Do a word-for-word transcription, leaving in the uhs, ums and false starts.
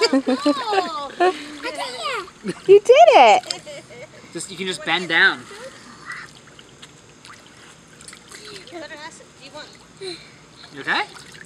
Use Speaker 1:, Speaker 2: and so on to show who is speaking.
Speaker 1: You did it.
Speaker 2: Just you can just bend down. You okay?